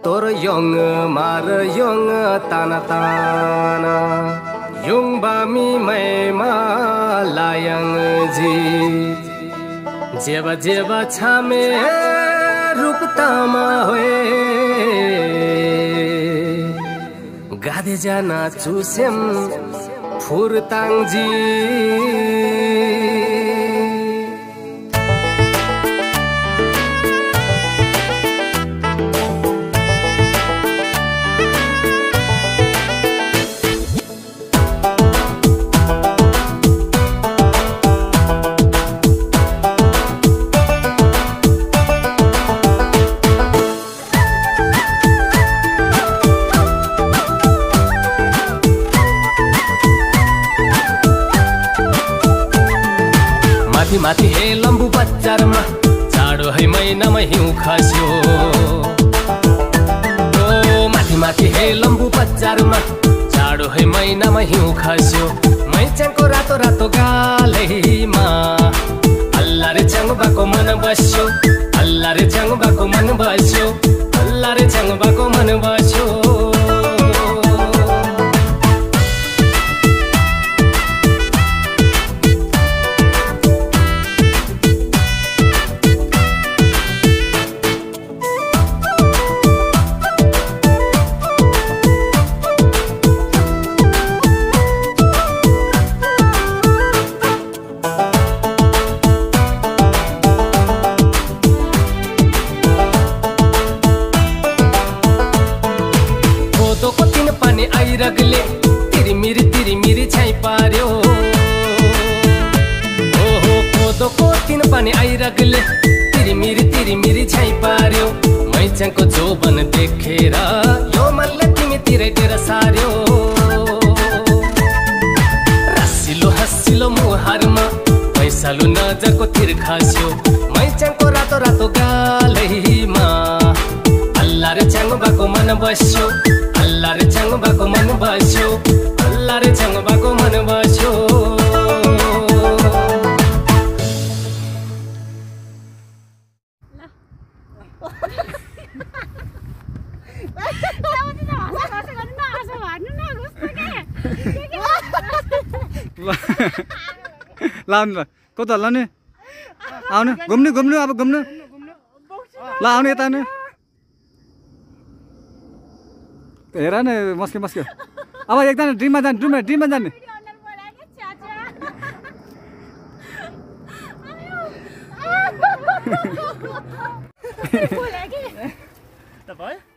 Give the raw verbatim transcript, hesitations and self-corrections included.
Tor yong mar yong tana tana Yung ba mi mai ma layang ji Jeba jeba chame rup tama hoye Gade jana chusem phur tangji माथि माथि हे लम्बु बजारमा जाडो है महिनामा हिउँ खस्यो ओ माथि माथि हे लम्बु बजारमा जाडो है महिनामा हिउँ खस्यो मैचाङको रातो रातो गालैमा अल्ला रे च्याङबाको मन बस्यो अल्ला रे च्याङबाको मन बस्यो अल्ला रे च्याङबाको मन बस्यो आइरगले तिरिमिरी तिरिमिरी छाइ पार्यो ओहो कोदोको तिन पानी आइरगले तिरिमिरी तिरिमिरी छाइ पार्यो मैचाङको जोबन देखेर यो मनले तिमीतिरै डेरा सार्यो रसिलो हसिलो मुहारमा पैसालु नजरको तिर खस्यो मैचाङको रातो रातो गालैमा अल्ला रे च्याङबाको मन बस्यो अल्ला रे च्याङबाको मन बस्यो अल्ला रे च्याङबाको मन बस्यो लाउनु ल कता लाने आउनु घुम्नु घुम्नु अब घुम्नु ल आउनु यता आउनु हेर न मस्के मस्के अब एकजना ड्रिममा जाने ड्रिममा ड्रिममा जाने त भयो